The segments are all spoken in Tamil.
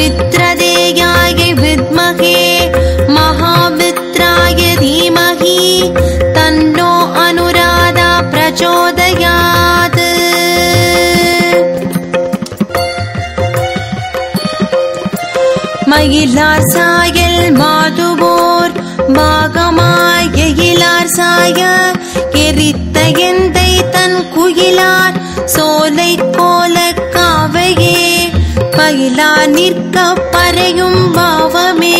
वित्रदेयाय विद्महे महावित्राय धीमहि तन्नो अनुराधा प्रचोदयात्। மயிலார் சாயல் மாதுவோர் பாகமாய இலார் சாய எரித்த எந்தை தன் குயிலார் சோலை கோல காவையே பயிலா நிற்க பறையும் பாவமே.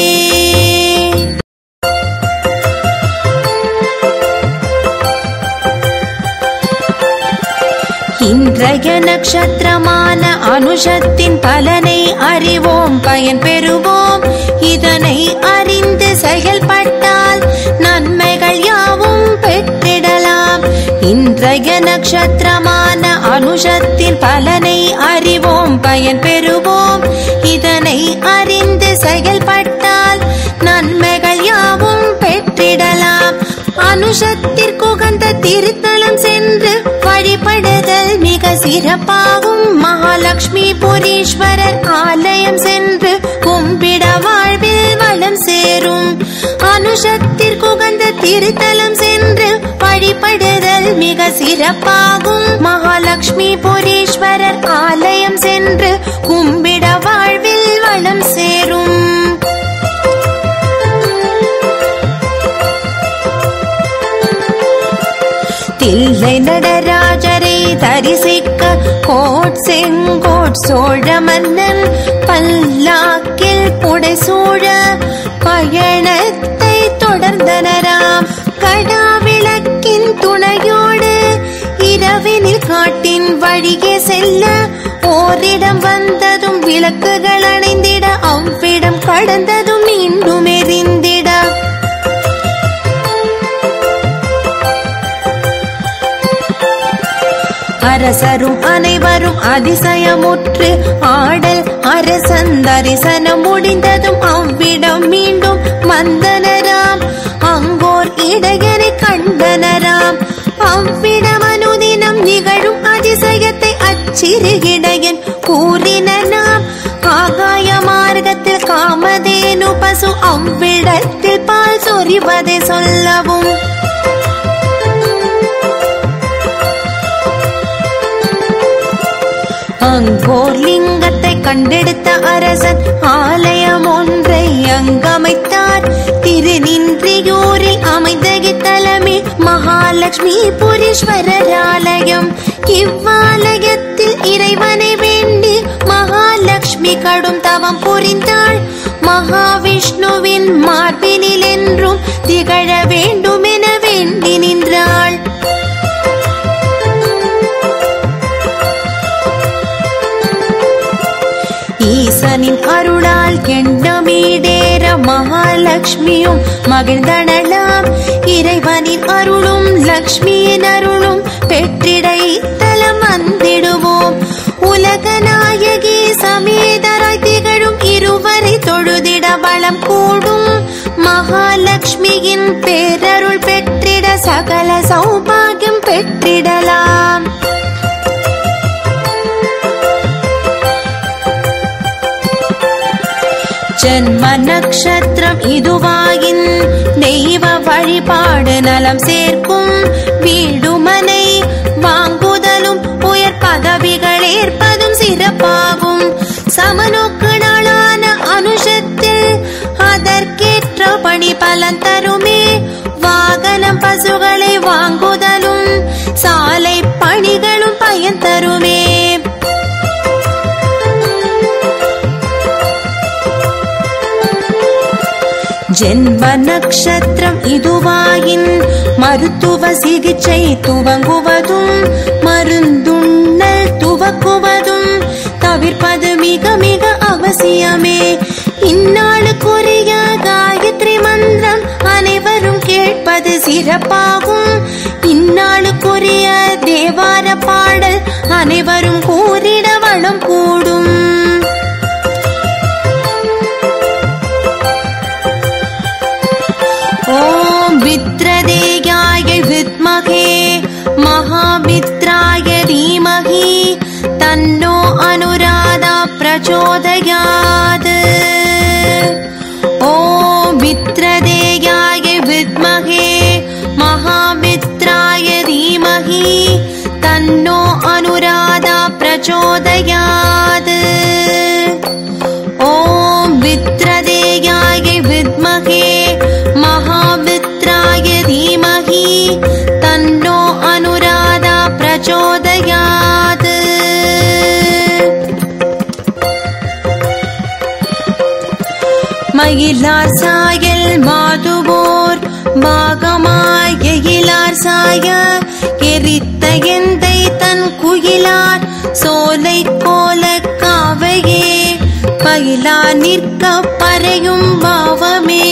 இன்றைய நட்சத்திரமான அனுஷத்தின் பலனை அறிவோம், பயன் பெறுவோம். இதனை அறிந்து செயல்பட்டால் நன்மைகள் யாவும் பெற்றிடலாம். இன்றைய நட்சத்திரமான அனுஷத்தின் பலனை அறிவோம், பயன் பெறுவோம். இதனை அறிந்து செயல்பட்டால் நன்மைகள் யாவும் பெற்றிடலாம். அனுஷத்திற்குகந்த திருத்தலம் சென்று வழிபடுதல் மிக சிறப்பாகும். மகாலட்சுமி புரீஸ்வரர் ஆலயம் சென்று கும்பிட வாழ்வில் வளம் சேரும். அனுஷத்திற்குகந்த திருத்தலம் சென்று வழிபடுதல் மிக சிறப்பாகும். மகாலட்சுமி புரீஸ்வரர் ஆலயம் சென்று கும்பிட வாழ்வில் வளம் சேரும். தில்லை நடராஜரை தரிசிக்க கோட் செங்கோட் சோழ மன்னன் பல்லாக்கில் புடைசூழ பயணத்தை தொடர்ந்தனராம். கடாவிளக்கின் துணையோடு இரவினில் காட்டின் வழியே செல்ல ஓரிடம் வந்ததும் விளக்குகள் அணைந்திட அவ்விடம் கடந்ததும் மீண்டும் எரிந்திட அரசரும் அனைவரும் அதிசயமுற்று ஆடல். அரசன் தரிசனம் முடிந்ததும் அவ்விடம் மீண்டும் வந்தனராம். அங்கோர் இடையனை கண்டனராம். அவ்விடம் அனுதினம் நிகழும் அதிசயத்தை அச்சிறு இடையன் கூறினாம். ஆகாய மார்க்கத்தில் காமதேனு பசு அவ்விடத்தில் பால் சொரிவதை சொல்லவும் அங்கோர் லிங்கத்தை கண்டெடுத்த அரசன் ஆலயம் ஒன்றை அங்கமைத்தார். திருநின்றியூரில் அமைந்த இத்தலமே மகாலட்சுமி புரீஸ்வரர் ஆலயம். இவ்வாலயத்தில் இறைவனை வேண்டி மகாலட்சுமி கடும் தவம் புரிந்தாள். மகாவிஷ்ணுவின் மார்பினில் என்றும் திகழ வேண்டும் என வேண்டி நின்றாள். ஈசனின் அருளால் எண்ணமீடேற மகாலட்சுமியும் மகிழ்ந்தனலாம். இறைவனின் அருளும் லட்சுமியின் அருளும் பெற்றிட இத்தலம் வந்திடுவோம். உலக நாயகி சமேதராய் திகழும் இருவரை தொழுதிட பலம் கூடும். மகாலட்சுமியின் பேரருள் பெற்றிட சகல சௌபாகியம் பெற்றிடலாம். ஜன்ம நக்ஷத்திரம் இதுவாயின் தெய்வ வழிபாடு நலம் சேர்க்கும். வீடுமனை வாங்குதலும் உயர் பதவிகள் ஏற்பதும் சிறப்பாகும். சமநோக்கு நாளான அனுஷத்தில் அதற்கேற்ற பணி பலன் தருமே. வாகனம் பசுகளை வாங்குதலும் சாலை பணிகளும் பயன் தருமே. ஜென்ம நக்ஷத்திரம் இதுவாயின் மருத்துவ சிகிச்சை துவங்குவதும் மருந்துண்ணல் துவக்குவதும் தவிர்ப்பது மிக மிக அவசியமே. இந்நாளுக்குரிய காயத்ரி மந்திரம் அனைவரும் கேட்பது சிறப்பாகும். இந்நாளுக்குரிய தேவார பாடல் அனைவரும் கூறிட வளம் கூடும். ஓம் வித்ரதேயாய வித்மகே மகாவித்ராய தீமஹி தன்னோ அனுராதா பிரச்சோதயாத். प्रचोदयात् ॐ वित्रदेयाय विद्महे महावित्राय धीमहि तन्नो अनुराधा प्रचोदयात् மயிலார் சாயல் மாதுவோர் பாகமாய் எயிலார் சாய எரித்த எந்தை தன் குயிலார் சோலை கோல காவையே பயிலா நிற்க பறையும் பாவமே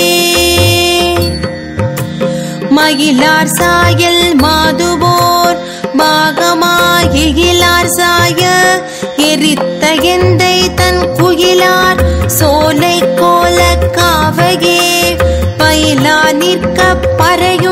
மயிலார் சாயல் மாதுவோர் பாகமாய் எயிலார் சாய எரித்த எந்தை தன் குயிலார் சோலை கோல காவையே பயிலா நிற்க பறையும்